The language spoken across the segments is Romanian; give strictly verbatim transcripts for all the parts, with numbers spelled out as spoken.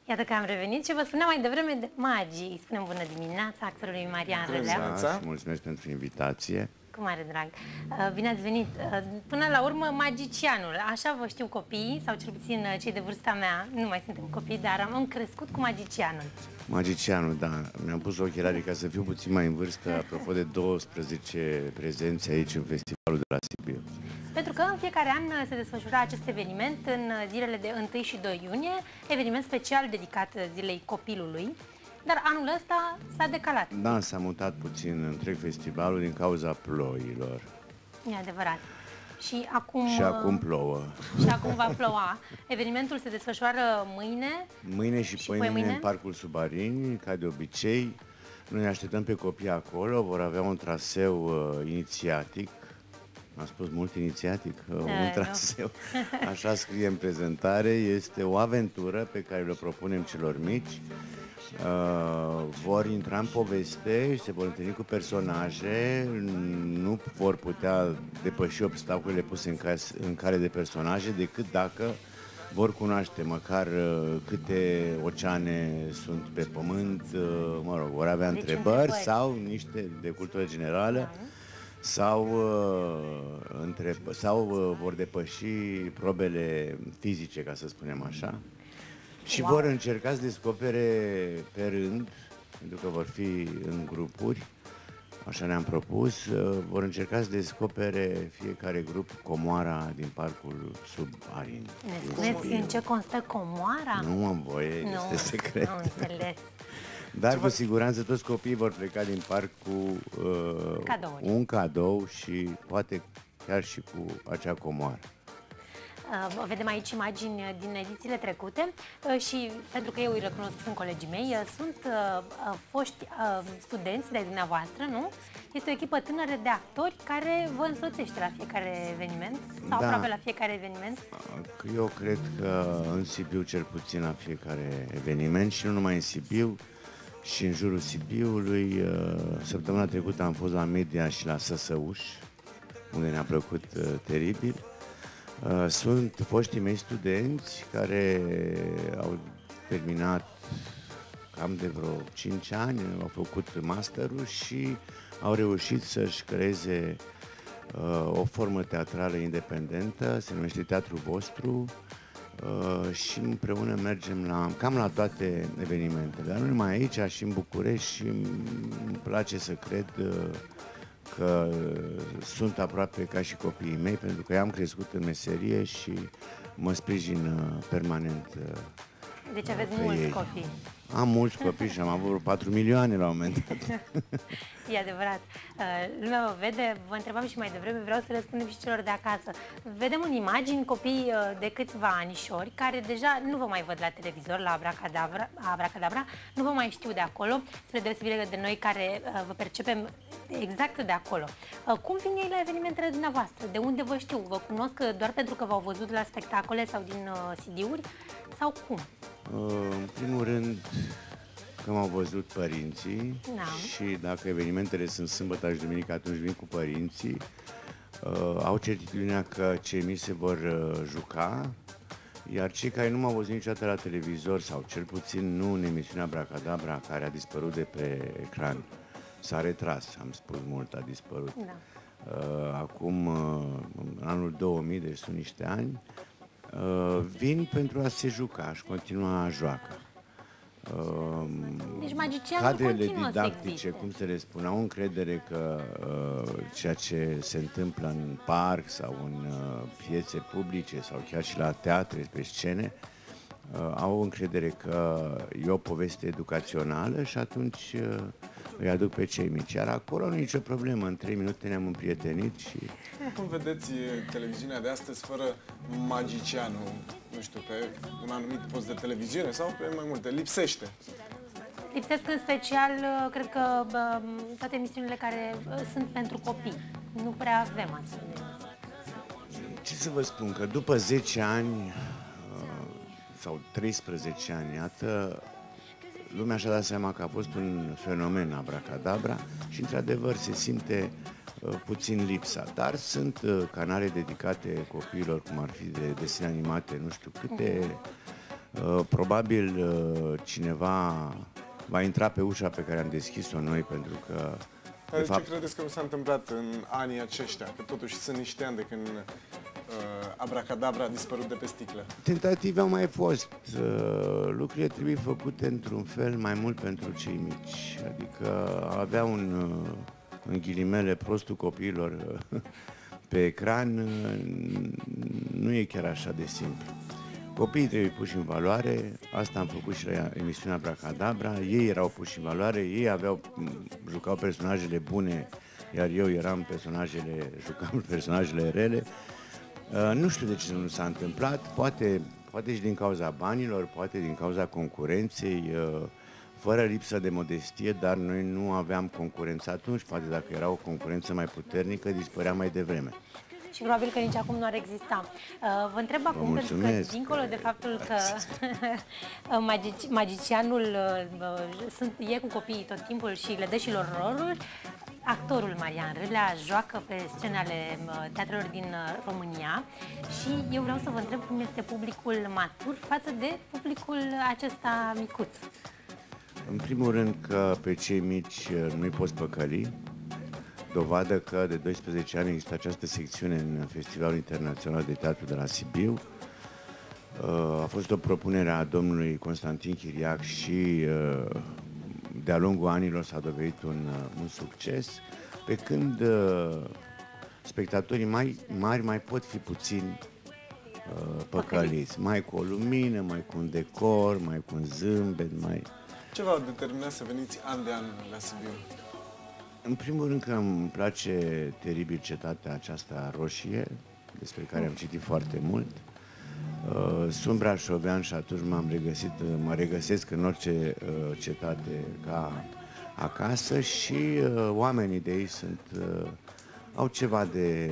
Iată că am revenit și vă spuneam mai devreme de magii. Îi spunem bună dimineața actorului Marian Râlea. Mulțumesc pentru invitație. Cu mare drag. Bine ați venit. Până la urmă, magicianul. Așa vă știu copiii, sau cel puțin cei de vârsta mea. Nu mai suntem copii, dar am crescut cu magicianul. Magicianul, da. Mi-am pus ochelarii ca să fiu puțin mai în vârstă, apropo de douăsprezece prezenți aici în festivalul de la Sibiu. Pentru că în fiecare an se desfășura acest eveniment în zilele de întâi și doi iunie, eveniment special dedicat zilei copilului, dar anul ăsta s-a decalat. Da, s-a mutat puțin întreg festivalul din cauza ploilor. E adevărat. Și acum, și acum plouă. Și acum va ploua. Evenimentul se desfășoară mâine. Mâine și, și păimâine, păimâine în Parcul Subarini, ca de obicei. Noi ne așteptăm pe copii acolo, vor avea un traseu uh, inițiatic. Am spus mult inițiatic, uh, un traseu, așa scrie în prezentare, este o aventură pe care le propunem celor mici. Uh, vor intra în poveste și se vor întâlni cu personaje, nu vor putea depăși obstacolele puse în, cas, în care de personaje decât dacă vor cunoaște măcar uh, câte oceane sunt pe pământ, uh, mă rog, vor avea deci întrebări, întrebări sau niște de cultură generală. Da. Sau, uh, între, sau uh, vor depăși probele fizice, ca să spunem așa, și wow. vor încerca să descopere pe rând, pentru că vor fi în grupuri, așa ne-am propus, uh, vor încerca să descopere fiecare grup comoara din Parcul Subarini. Ne spuneți în ce constă comoara? Nu am voie, nu, este secret. Nu înțeles. Dar cu siguranță toți copiii vor pleca din parc cu uh, un cadou și poate chiar și cu acea comoară. Uh, vedem aici imagini din edițiile trecute uh, și pentru că eu îi recunosc, sunt colegii mei, uh, sunt uh, foști uh, studenți de dumneavoastră, nu? Este o echipă tânără de actori care vă însoțește la fiecare eveniment sau da. aproape la fiecare eveniment? Eu cred că în Sibiu cel puțin la fiecare eveniment și nu numai în Sibiu, și în jurul Sibiului. Săptămâna trecută am fost la Media și la Săsăuș, unde ne-a plăcut teribil. Sunt foștii mei studenți care au terminat cam de vreo cinci ani, au făcut masterul și au reușit să-și creeze o formă teatrală independentă, se numește Teatrul Vostru. Uh, și împreună mergem la, cam la toate evenimentele, dar nu numai aici, și în București, și îmi place să cred uh, că sunt aproape ca și copiii mei, pentru că i-am crescut în meserie și mă sprijin uh, permanent. Uh, deci aveți mulți ei. copii. Am mulți copii și am avut vreo patru milioane la un moment dat. E adevărat. Lumea vă vede, vă întrebam și mai devreme, vreau să răspundem și celor de acasă. Vedem în imagini copii de câțiva anișori care deja nu vă mai văd la televizor, la Abracadabra, Abracadabra, nu vă mai știu de acolo, spre deosebire de noi care vă percepem exact de acolo. Cum vin ei la evenimentele dumneavoastră? De unde vă știu? Vă cunosc doar pentru că v-au văzut la spectacole sau din C D-uri? Sau cum? În primul rând, că m-au văzut părinții da. și dacă evenimentele sunt sâmbătă și duminică, atunci vin cu părinții. Uh, au certitudinea că cei mici se vor uh, juca, iar cei care nu m-au văzut niciodată la televizor, sau cel puțin nu în emisiunea Abracadabra, care a dispărut de pe ecran, s-a retras, am spus mult, a dispărut. Da. Uh, acum, uh, în anul două mii, deci sunt niște ani, uh, vin pentru a se juca și continua joaca. Uh, deci magicianul cadrele didactice, cum să le spun, au încredere că uh, ceea ce se întâmplă în parc sau în uh, piețe publice sau chiar și la teatre, pe scene, uh, au încredere că e o poveste educațională și atunci uh, îi aduc pe cei mici. Iar acolo nu e nicio problemă, în trei minute ne-am împrietenit și... Cum vedeți televiziunea de astăzi fără magicianul? Nu știu, pe un anumit post de televiziune sau pe mai multe? Lipsește. Lipsesc în special, cred că, toate emisiunile care sunt pentru copii. Nu prea avem astfel. Ce să vă spun, că după zece ani sau treisprezece ani, iată, lumea și-a dat seama că a fost un fenomen Abracadabra și, într-adevăr, se simte uh, puțin lipsa. Dar sunt uh, canale dedicate copiilor, cum ar fi de desene animate, nu știu câte, Probabil cineva va intra pe ușa pe care am deschis-o noi, pentru că... Dar de fapt, ce credeți că nu s-a întâmplat în anii aceștia? Că totuși sunt niște ani de când uh, Abracadabra a dispărut de pe sticlă. Tentative au mai fost. Uh, lucrurile trebuie făcute într-un fel mai mult pentru cei mici. Adică avea un, uh, în ghilimele, prostul copiilor uh, pe ecran, uh, nu e chiar așa de simplu. Copiii trebuie puși în valoare, asta am făcut și la emisiunea Abracadabra, ei erau puși în valoare, ei aveau, jucau personajele bune, iar eu eram personajele, jucam personajele rele. Uh, nu știu de ce nu s-a întâmplat, poate, poate și din cauza banilor, poate din cauza concurenței, uh, fără lipsă de modestie, dar noi nu aveam concurență atunci, poate dacă era o concurență mai puternică, dispărea mai devreme. Și probabil că nici acum nu ar exista. Uh, vă întreb acum, Vă pentru că, dincolo de faptul că magici, magicianul uh, sunt, e cu copiii tot timpul și le dă și lor roluri, actorul Marian Râlea joacă pe scenele uh, teatrelor din uh, România și eu vreau să vă întreb cum este publicul matur față de publicul acesta micuț. În primul rând că pe cei mici nu-i poți păcăli. Dovadă că de doisprezece ani există această secțiune în Festivalul Internațional de Teatru de la Sibiu. A fost o propunere a domnului Constantin Chiriac și de-a lungul anilor s-a dovedit un, un succes, pe când spectatorii mai mari mai pot fi puțin păcăliți, mai cu o lumină, mai cu un decor, mai cu un zâmbet, mai... Ce v-a determinat să veniți an de an la Sibiu? În primul rând că îmi place teribil cetatea aceasta roșie, despre care am citit foarte mult. Sunt brașovean și atunci m-am regăsit, mă regăsesc în orice cetate ca acasă și oamenii de aici sunt, au ceva de,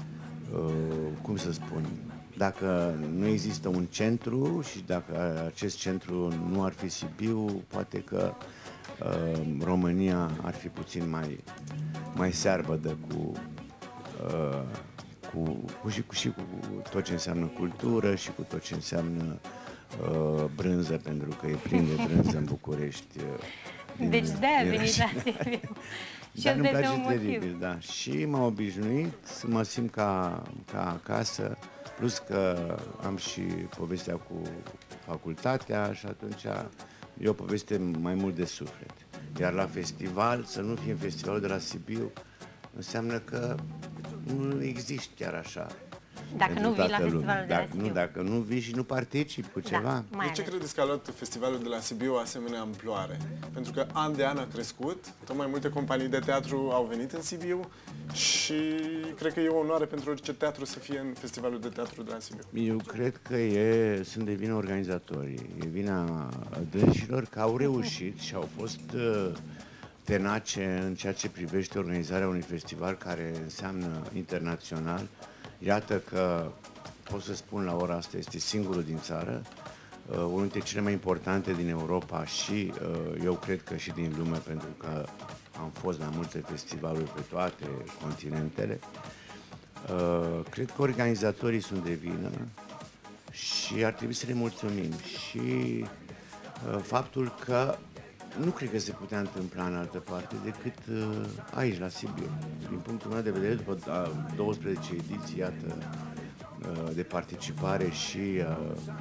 cum să spun, dacă nu există un centru și dacă acest centru nu ar fi Sibiu, poate că Uh, România ar fi puțin mai, mai searbădă cu, uh, cu, cu, și, cu, și cu tot ce înseamnă cultură și cu tot ce înseamnă uh, brânză, pentru că e plin de brânză în București. Uh, din, deci de-aia venit la Sibiu. Dar nu-mi place teribil, da. Și m-am obișnuit să mă simt ca, ca acasă, plus că am și povestea cu facultatea și atunci e o poveste mai mult de suflet. Iar la festival, să nu fie în festivalul de la Sibiu, înseamnă că nu există chiar așa. Dacă nu vii la festivalul de la Sibiu. Nu, dacă nu vii și nu participi cu ceva. Da, de ce credeți că a luat festivalul de la Sibiu o asemenea amploare? Pentru că an de an a crescut, tot mai multe companii de teatru au venit în Sibiu și cred că e o onoare pentru orice teatru să fie în festivalul de teatru de la Sibiu. Eu cred că e, sunt de vină organizatorii, e vina dânșilor că au reușit și au fost uh, tenace în ceea ce privește organizarea unui festival care înseamnă internațional. Iată că, pot să spun la ora asta, este singurul din țară, uh, unul dintre cele mai importante din Europa și uh, eu cred că și din lume, pentru că am fost la multe festivaluri pe toate continentele. Uh, cred că organizatorii sunt de vină și ar trebui să le mulțumim. Și uh, faptul că nu cred că se putea întâmpla în altă parte decât uh, aici, la Sibiu. Din punctul meu de vedere, după douăsprezece ediții, iată, uh, de participare și uh,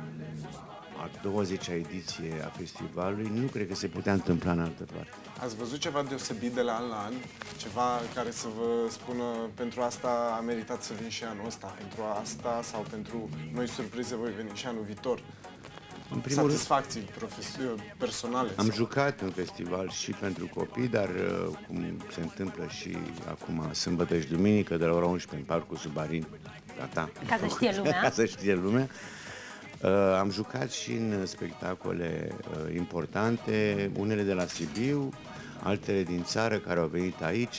a douăzecea ediție a festivalului, nu cred că se putea întâmpla în altă parte. Ați văzut ceva deosebit de la an la an? Ceva care să vă spună, pentru asta a meritat să vin și anul ăsta, pentru asta sau pentru noi surprize voi veni și anul viitor? În primul satisfacții personale? Am sau? jucat în festival și pentru copii, dar cum se întâmplă și acum, sâmbătă și duminică, de la ora unsprezece în Parcul Subarin, gata. Ca să știe lumea. Ca să știe lumea. Uh, am jucat și în spectacole uh, importante, unele de la Sibiu, altele din țară care au venit aici.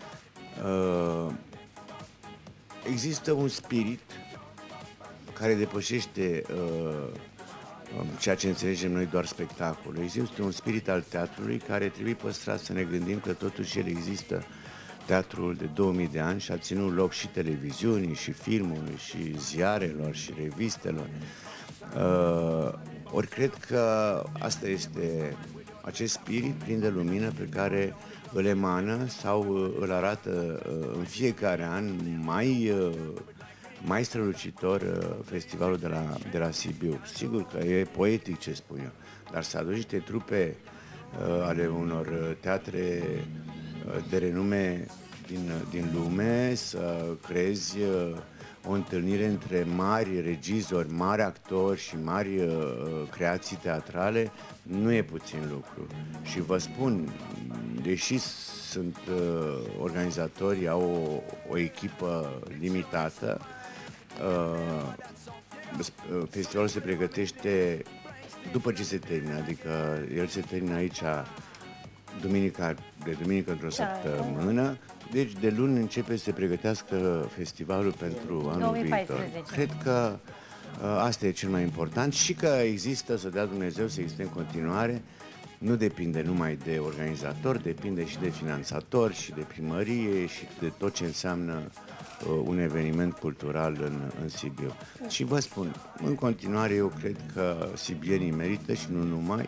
Uh, există un spirit care depășește uh, ceea ce înțelegem noi doar spectacolul. Există un spirit al teatrului care trebuie păstrat, să ne gândim că totuși el există, teatrul de două mii de ani, și a ținut loc și televiziunii, și filmului, și ziarelor, și revistelor. Uh, Ori cred că asta este, acest spirit plin de lumină pe care îl emană sau îl arată în fiecare an mai, mai strălucitor festivalul de la, de la Sibiu. Sigur că e poetic ce spun eu, dar să aduci niște trupe ale unor teatre de renume din, din lume, să creezi o întâlnire între mari regizori, mari actori și mari uh, creații teatrale, nu e puțin lucru. Și vă spun, deși sunt uh, organizatorii, au o, o echipă limitată, uh, festivalul se pregătește după ce se termină, adică el se termină aici duminica, de duminică într-o săptămână, deci de luni începe să se pregătească festivalul pentru anul viitor. Cred că uh, asta e cel mai important și că există, să dea Dumnezeu să existe în continuare, nu depinde numai de organizatori, depinde și de finanțatori și de primărie și de tot ce înseamnă uh, un eveniment cultural în, în Sibiu. Și vă spun, în continuare eu cred că sibienii merită și nu numai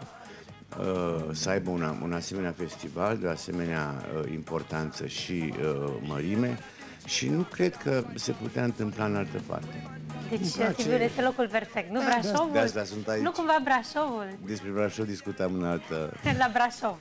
să aibă una, un asemenea festival de o asemenea uh, importanță și uh, mărime și nu cred că se putea întâmpla în altă parte. Deci Sibiul este locul perfect, nu Brașovul? De asta sunt aici. Nu cumva Brașovul? Despre Brașov discutam în altă... La Brașov.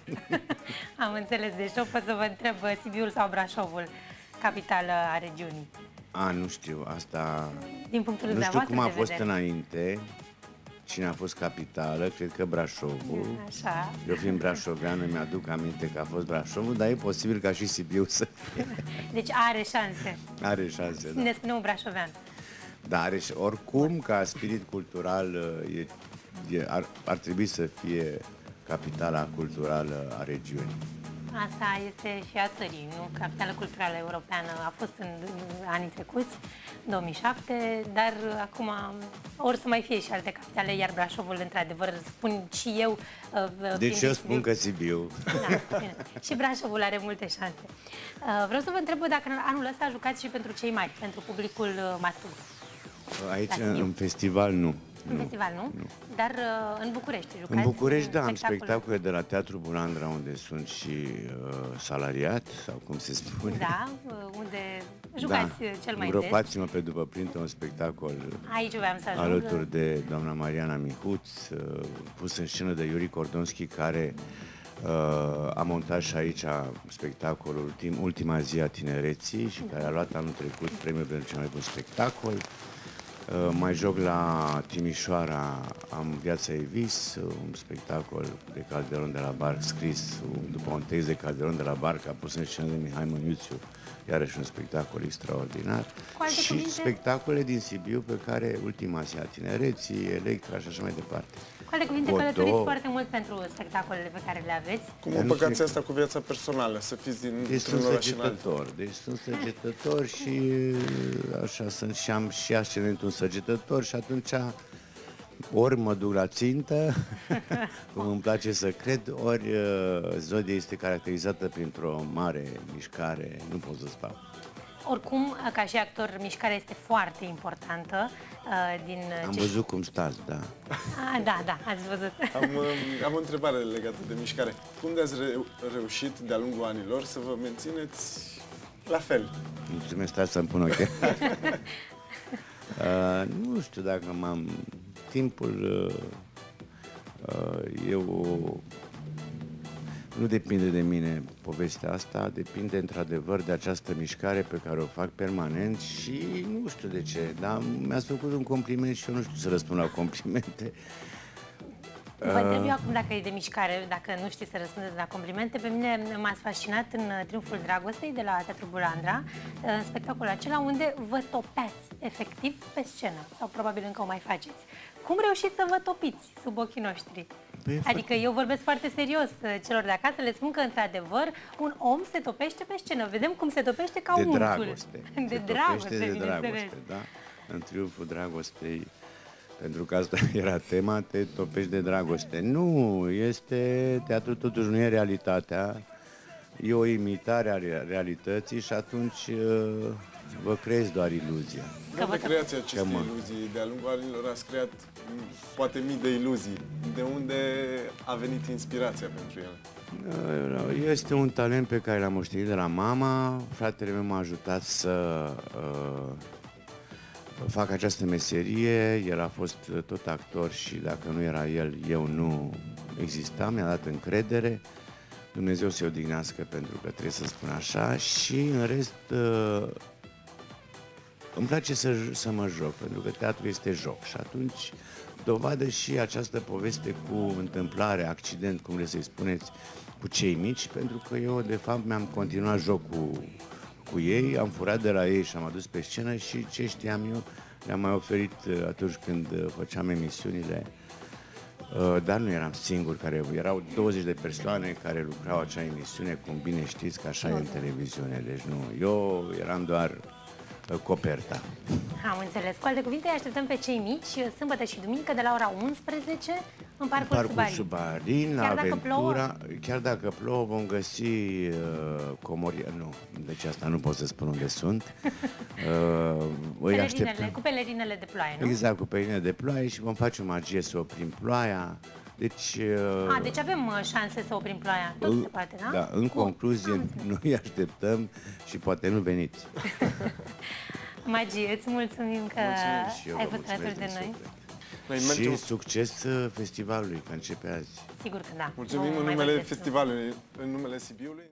Am înțeles, deci nu pot să vă întreb Sibiul sau Brașovul, capitală a regiunii. A, nu știu, asta... Din punctul nu știu cum a fost vedere. înainte. Cine a fost capitală, cred că Brașovul. Așa. Eu fiind brașovean îmi aduc aminte că a fost Brașovul, dar e posibil ca și Sibiu să fie. Deci are șanse. Are șanse, da. Ne spune un brașovean. Dar are, oricum, ca spirit cultural, e, e, ar, ar trebui să fie capitala culturală a regiunii. Asta este și a țării, nu? Capitala culturală europeană a fost în anii trecuți, două mii șapte, dar acum or să mai fie și alte capitale, iar Brașovul, într-adevăr, spun și eu... Deci eu spun că Sibiu. Da, bine. Și Brașovul are multe șanse. Vreau să vă întreb dacă anul ăsta jucați și pentru cei mari, pentru publicul matur. Aici, în festival, nu. În festival, nu? nu? Dar uh, în București jucați? În București, da, am spectacole de la Teatrul Bulandra, unde sunt și uh, salariat, sau cum se spune. Da, uh, unde jucați da. cel mai des. Îngropați-mă pe după printe, un spectacol aici voiam să ajung. Alături de doamna Mariana Mihuț, uh, pus în scenă de Iuri Cordonski, care uh, a montat și aici spectacolul ultim, Ultima zi a tinereții și care a luat anul trecut premiul pentru cel mai bun spectacol. Uh, mai joc la Timișoara, am Viața e vis, un spectacol de Calderon de la Bar, scris după un text de Calderon de la Bar, că a pus în scenă de Mihai Măniuțiu, iarăși un spectacol extraordinar. Și cuvinte? Spectacole din Sibiu pe care Ultima zi a tinereții, Electra și așa mai departe. Cu alte cuvinte, călătoriți foarte mult pentru spectacolele pe care le aveți. Cum împăcați asta cu viața personală, să fiți din deci sunt săgetător, deci sunt săgetător și așa sunt și am și ascendentul săgetător și atunci ori mă duc la țintă, cum îmi place să cred, ori zodia este caracterizată printr-o mare mișcare, nu pot să spun. Oricum, ca și actor, mișcarea este foarte importantă. Uh, din am ce... văzut cum stați, da. Ah, da, da, ați văzut. Am, am o întrebare legată de mișcare. Cum de-ați reu reușit de-a lungul anilor să vă mențineți la fel? Mulțumesc, stați să-mi pun ochii. uh, nu știu dacă m-am... Timpul... Uh, uh, eu... Nu depinde de mine povestea asta, depinde într-adevăr de această mișcare pe care o fac permanent și nu știu de ce, dar mi-ați făcut un compliment și eu nu știu să răspund la complimente. Vă întreb eu acum dacă e de mișcare, dacă nu știți să răspundeți la complimente. Pe mine m-ați fascinat în Triumful Dragostei de la Teatrul Bulandra, în spectacolul acela unde vă topeați efectiv pe scenă, sau probabil încă o mai faceți. Cum reușiți să vă topiți sub ochii noștri? Păi, adică eu vorbesc foarte serios celor de acasă, le spun că într-adevăr un om se topește pe scenă. Vedem cum se topește ca un unchiul. De dragoste. De se dragoste, de dragoste, da? În Triumful Dragostei, pentru că asta era tema, te topești de dragoste. Nu, este teatru, totuși nu e realitatea, e o imitare a realității și atunci vă creezi doar iluzia. Că vă creați aceste mă... iluzii. De-a lungul anilor ați creat poate mii de iluzii. De unde a venit inspirația pentru ele? Este un talent pe care l-am moștenit de la mama. Fratele meu m-a ajutat să uh, fac această meserie. El a fost tot actor și dacă nu era el, eu nu existam. Mi-a dat încredere. Dumnezeu să-i odihnească, pentru că trebuie să spun așa. Și în rest uh, îmi place să, să mă joc, pentru că teatru este joc. Și atunci dovadă și această poveste cu întâmplare, accident, cum vreți să-i spuneți, cu cei mici, pentru că eu, de fapt, mi-am continuat jocul cu ei, am furat de la ei și am adus pe scenă și ce știam eu le-am mai oferit atunci când făceam emisiunile, dar nu eram singur, care erau douăzeci de persoane care lucrau acea emisiune, cum bine știți că așa e în televiziune, deci nu, eu eram doar coperta. Am înțeles. Cu alte cuvinte, așteptăm pe cei mici, sâmbătă și duminică, de la ora unsprezece, în Parcul, Parcul Subarin. Subarin, la chiar Aventura. Dacă plouă? Chiar dacă plouă, vom găsi uh, Comoria. Nu, deci asta nu pot să spun unde sunt. Uh, îi așteptăm. Cu pelerinele de ploaie, nu? Exact, cu pelerinele de ploaie și vom face o magie să oprim ploaia. Deci, uh, A, deci avem uh, șanse să oprim ploaia. Tot în, se poate, da? Da, în concluzie, noi așteptăm și poate nu veniți. Magie, îți mulțumim că eu ai fost alături de noi. Noi Și mergem... succes festivalului, că începe azi. Sigur că da. Mulțumim în numele festivalului, în numele Sibiului.